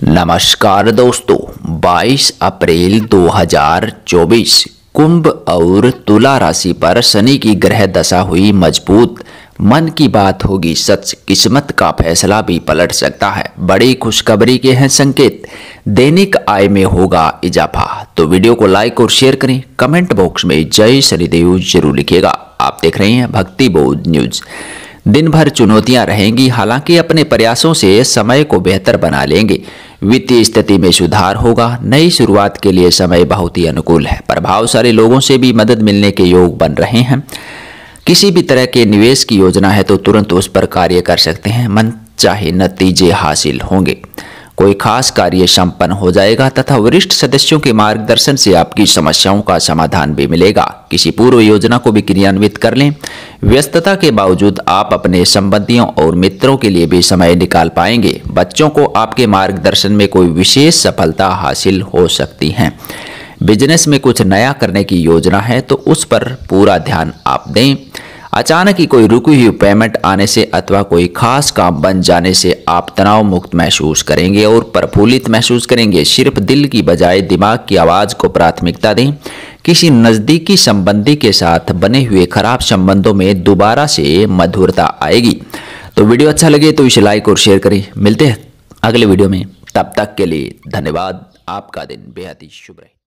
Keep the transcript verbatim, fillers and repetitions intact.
नमस्कार दोस्तों, बाईस अप्रैल दो हज़ार चौबीस कुंभ और तुला राशि पर शनि की ग्रह दशा हुई मजबूत। मन की बात होगी सच, किस्मत का फैसला भी पलट सकता है। बड़ी खुशखबरी के हैं संकेत, दैनिक आय में होगा इजाफा। तो वीडियो को लाइक और शेयर करें, कमेंट बॉक्स में जय शनिदेव जरूर लिखिएगा। आप देख रहे हैं भक्ति बोध न्यूज। दिन भर चुनौतियां रहेंगी, हालांकि अपने प्रयासों से समय को बेहतर बना लेंगे। वित्तीय स्थिति में सुधार होगा। नई शुरुआत के लिए समय बहुत ही अनुकूल है। प्रभावशाली लोगों से भी मदद मिलने के योग बन रहे हैं। किसी भी तरह के निवेश की योजना है तो तुरंत उस पर कार्य कर सकते हैं। मन चाहे नतीजे हासिल होंगे। कोई खास कार्य संपन्न हो जाएगा तथा वरिष्ठ सदस्यों के मार्गदर्शन से आपकी समस्याओं का समाधान भी मिलेगा। किसी पूर्व योजना को भी क्रियान्वित कर लें। व्यस्तता के बावजूद आप अपने संबंधियों और मित्रों के लिए भी समय निकाल पाएंगे। बच्चों को आपके मार्गदर्शन में कोई विशेष सफलता हासिल हो सकती है। बिजनेस में कुछ नया करने की योजना है तो उस पर पूरा ध्यान आप दें। अचानक ही कोई रुकी हुई पेमेंट आने से अथवा कोई खास काम बन जाने से आप तनाव मुक्त महसूस करेंगे और प्रफुल्लित महसूस करेंगे। सिर्फ दिल की बजाय दिमाग की आवाज़ को प्राथमिकता दें। किसी नज़दीकी संबंधी के साथ बने हुए खराब संबंधों में दोबारा से मधुरता आएगी। तो वीडियो अच्छा लगे तो इसे लाइक और शेयर करें। मिलते हैं अगले वीडियो में, तब तक के लिए धन्यवाद। आपका दिन बेहद ही शुभ रहे।